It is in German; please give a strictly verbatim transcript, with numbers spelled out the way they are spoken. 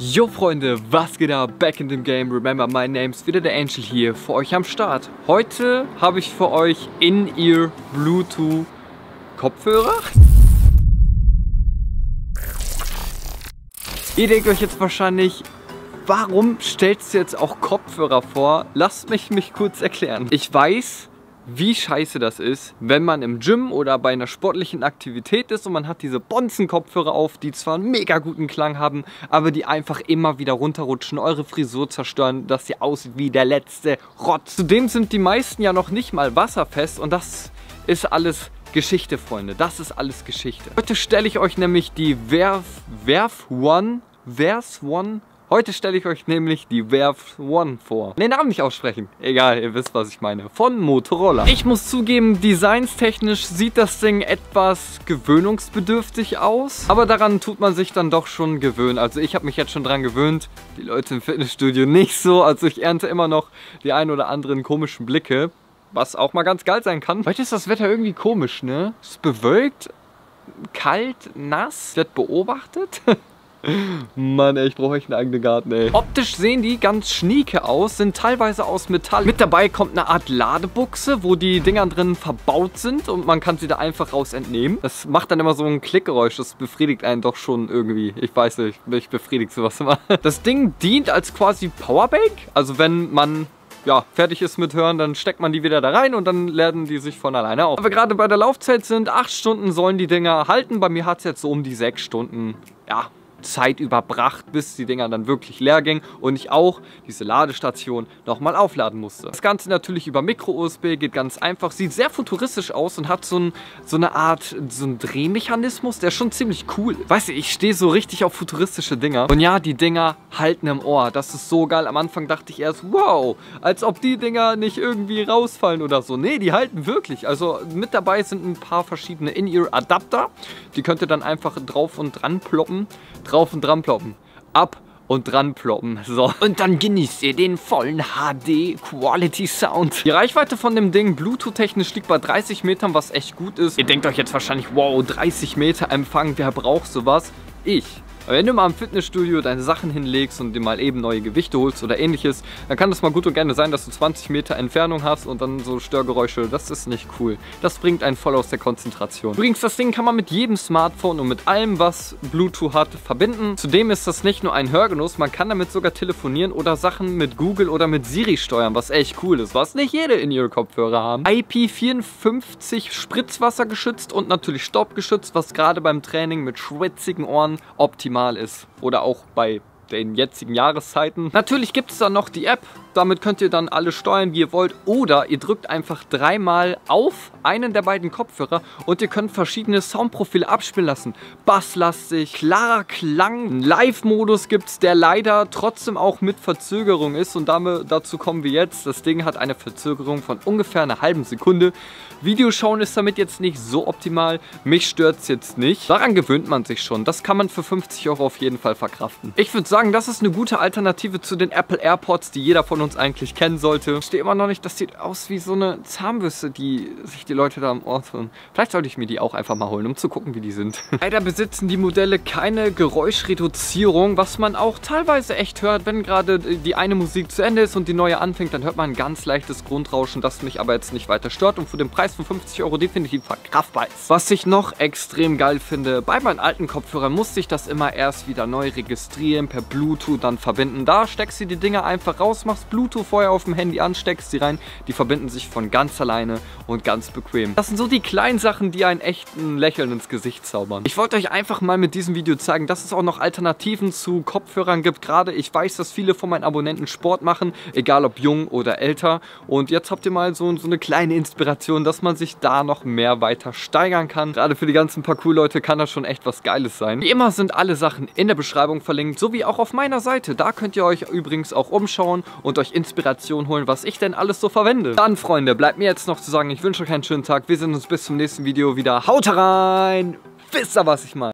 Yo Freunde, was geht ab? Back in the game. Remember, my name's wieder der Angel hier für euch am Start. Heute habe ich für euch In-Ear Bluetooth Kopfhörer. Ihr denkt euch jetzt wahrscheinlich, warum stellst du jetzt auch Kopfhörer vor? Lasst mich mich kurz erklären. Ich weiß, wie scheiße das ist, wenn man im Gym oder bei einer sportlichen Aktivität ist und man hat diese Bonzen-Kopfhörer auf, die zwar einen mega guten Klang haben, aber die einfach immer wieder runterrutschen, eure Frisur zerstören, dass sie aussieht wie der letzte Rotz. Zudem sind die meisten ja noch nicht mal wasserfest und das ist alles Geschichte, Freunde. Das ist alles Geschichte. Heute stelle ich euch nämlich die Verve, Verve One, Verve One Heute stelle ich euch nämlich die Verve One vor. Den Namen nicht aussprechen. Egal, ihr wisst, was ich meine. Von Motorola. Ich muss zugeben, designstechnisch sieht das Ding etwas gewöhnungsbedürftig aus. Aber daran tut man sich dann doch schon gewöhnen. Also ich habe mich jetzt schon dran gewöhnt. Die Leute im Fitnessstudio nicht so. Also ich ernte immer noch die ein oder anderen komischen Blicke. Was auch mal ganz geil sein kann. Heute ist das Wetter irgendwie komisch, ne? Es ist bewölkt, kalt, nass. Wird beobachtet. Mann, ey, ich brauche echt einen eigenen Garten, ey. Optisch sehen die ganz schnieke aus, sind teilweise aus Metall. Mit dabei kommt eine Art Ladebuchse, wo die Dinger drin verbaut sind und man kann sie da einfach raus entnehmen. Das macht dann immer so ein Klickgeräusch, das befriedigt einen doch schon irgendwie. Ich weiß nicht, mich befriedigt sowas immer. Das Ding dient als quasi Powerbank, also wenn man ja, fertig ist mit Hören, dann steckt man die wieder da rein und dann laden die sich von alleine auf. Aber gerade bei der Laufzeit sind acht Stunden sollen die Dinger halten. Bei mir hat es jetzt so um die sechs Stunden, ja, Zeit überbracht, bis die Dinger dann wirklich leer gingen und ich auch diese Ladestation nochmal aufladen musste. Das Ganze natürlich über Micro-U S B, geht ganz einfach, sieht sehr futuristisch aus und hat so, ein, so eine Art, so einen Drehmechanismus, der ist schon ziemlich cool. Weißt du, ich stehe so richtig auf futuristische Dinger und ja, die Dinger halten im Ohr, das ist so geil. Am Anfang dachte ich erst, wow, als ob die Dinger nicht irgendwie rausfallen oder so. Nee, die halten wirklich. Also mit dabei sind ein paar verschiedene In-Ear-Adapter, die könnt ihr dann einfach drauf und dran ploppen. Drauf und dran ploppen. Ab und dran ploppen. So. Und dann genießt ihr den vollen H D Quality Sound. Die Reichweite von dem Ding Bluetooth-technisch liegt bei dreißig Metern, was echt gut ist. Ihr denkt euch jetzt wahrscheinlich, wow, dreißig Meter Empfang, wer braucht sowas? Ich. Aber wenn du mal im Fitnessstudio deine Sachen hinlegst und dir mal eben neue Gewichte holst oder ähnliches, dann kann das mal gut und gerne sein, dass du zwanzig Meter Entfernung hast und dann so Störgeräusche. Das ist nicht cool. Das bringt einen voll aus der Konzentration. Übrigens, das Ding kann man mit jedem Smartphone und mit allem, was Bluetooth hat, verbinden. Zudem ist das nicht nur ein Hörgenuss, man kann damit sogar telefonieren oder Sachen mit Google oder mit Siri steuern, was echt cool ist, was nicht jede In-Ear-Kopfhörer haben. I P vierundfünfzig Spritzwasser geschützt und natürlich staubgeschützt, was gerade beim Training mit schwitzigen Ohren optimal ist. Oder auch bei den jetzigen Jahreszeiten. Natürlich gibt es dann noch die App. Damit könnt ihr dann alles steuern, wie ihr wollt. Oder ihr drückt einfach dreimal auf einen der beiden Kopfhörer und ihr könnt verschiedene Soundprofile abspielen lassen. Basslastig, klarer Klang. Einen Live-Modus gibt es, der leider trotzdem auch mit Verzögerung ist. Und damit, dazu kommen wir jetzt. Das Ding hat eine Verzögerung von ungefähr einer halben Sekunde. Videoschauen ist damit jetzt nicht so optimal. Mich stört es jetzt nicht. Daran gewöhnt man sich schon. Das kann man für fünfzig Euro auf jeden Fall verkraften. Ich würde sagen, das ist eine gute Alternative zu den Apple AirPods, die jeder von uns eigentlich kennen sollte. Ich verstehe immer noch nicht, das sieht aus wie so eine Zahnbürste, die sich die Leute da am Ohr tun. Vielleicht sollte ich mir die auch einfach mal holen, um zu gucken, wie die sind. Leider besitzen die Modelle keine Geräuschreduzierung, was man auch teilweise echt hört, wenn gerade die eine Musik zu Ende ist und die neue anfängt, dann hört man ein ganz leichtes Grundrauschen, das mich aber jetzt nicht weiter stört und für den Preis von fünfzig Euro definitiv verkraftbar ist. Was ich noch extrem geil finde, bei meinen alten Kopfhörern musste ich das immer erst wieder neu registrieren, per Bluetooth dann verbinden. Da steckst du die Dinger einfach raus, machst Bluetooth vorher auf dem Handy an, steckst sie rein, die verbinden sich von ganz alleine und ganz bequem. Das sind so die kleinen Sachen, die einen echten Lächeln ins Gesicht zaubern. Ich wollte euch einfach mal mit diesem Video zeigen, dass es auch noch Alternativen zu Kopfhörern gibt. Gerade ich weiß, dass viele von meinen Abonnenten Sport machen, egal ob jung oder älter. Und jetzt habt ihr mal so, so eine kleine Inspiration, dass man sich da noch mehr weiter steigern kann. Gerade für die ganzen Parkour-Leute kann das schon echt was Geiles sein. Wie immer sind alle Sachen in der Beschreibung verlinkt, sowie auch auf meiner Seite. Da könnt ihr euch übrigens auch umschauen und euch Inspiration holen, was ich denn alles so verwende. Dann, Freunde, bleibt mir jetzt noch zu sagen, ich wünsche euch einen schönen Tag. Wir sehen uns bis zum nächsten Video wieder. Haut rein! Wisst ihr, was ich meine?